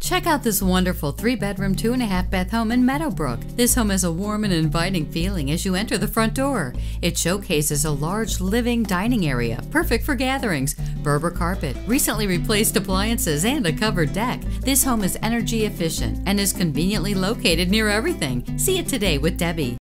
Check out this wonderful 3-bedroom, 2.5-bath home in Meadow Brook. This home has a warm and inviting feeling as you enter the front door. It showcases a large living dining area, perfect for gatherings, Berber carpet, recently replaced appliances, and a covered deck. This home is energy efficient and is conveniently located near everything. See it today with Debbie.